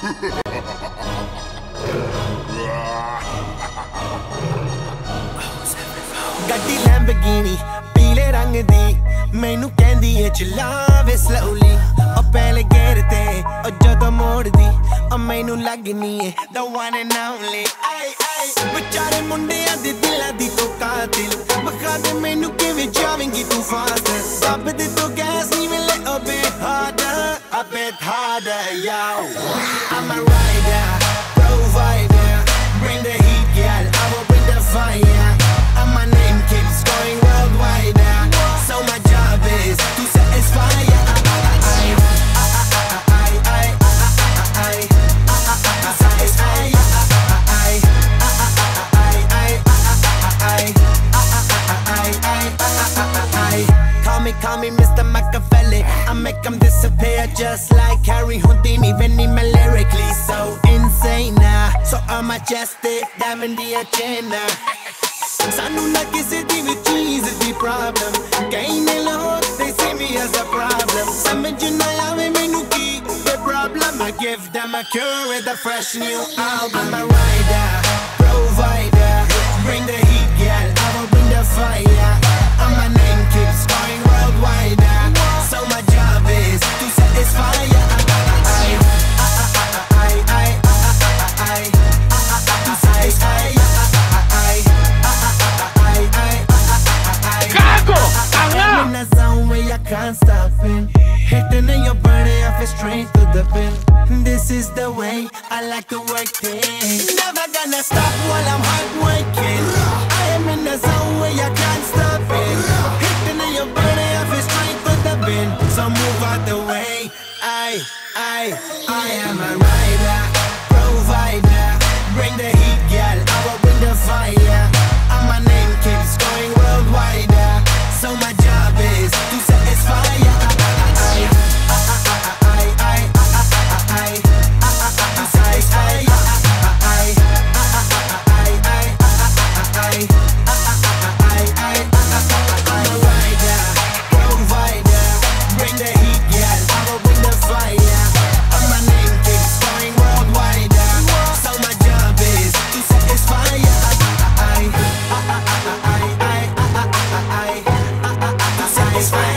ਗੱਡੀ ਲੈਂਬਰਗਿਨੀ ਪੀਲੇ ਰੰਗ ਦੀ ਮੈਨੂੰ ਕਹਿੰਦੀ ਏ ਚਲਾਵੇ slowly ਉਹ ਪਹਿਲੇ ਗੇਰ ਤੇ ਉਹ ਜਦੋਂ ਮੋੜਦੀ ਉਹ ਮੈਨੂੰ ਲੱਗਨੀ ਏ the one and only ਵਿਚਾਰੇ ਮੁੰਡਿਆਂ ਦੇ ਦਿਲਾਂ ਦੀ ਤੂੰ ਕਾਤਿਲ ਮਖਾ ਦੇ ਮੈਨੂੰ ਕਿਵੇਂ ਜਾਵੇਂਗੀ ਤੂੰ ਫਾਸਟ ਦੱਬ ਦੇ ਤੂੰ ਗੈਸ ਨਹੀਂ ਮਿਲੇ a bit harder yo I'm a rider provider bring the heat girl I will bring the fire and my name keeps going worldwide so my job is to satisfy Call me Mr. Machiavelli I make them disappear just like Harry Houdini Veni me lyrically so insane so I'm majestic diamond the agenda Sanu na kisi di vi cheese di problem Kaine log they see me as a problem Samajh na aave mainu ki the problem I give them a cure with a fresh new album I'm a rider provider bring the heat girl I will bring the fire and my name keeps going worldwide so my job is to satisfy I'm in a zone where I can't stop it hitting in your body I feel straight to the pin this is the way I like to work things never gonna stop while I'm hard working I am in a zone where I can't stop it hitting in your body I feel straight to the pin so move out the way I am a rider provider bring the heat girl I will bring the fire and my name keeps going worldwide so my job is to satisfy It's fine.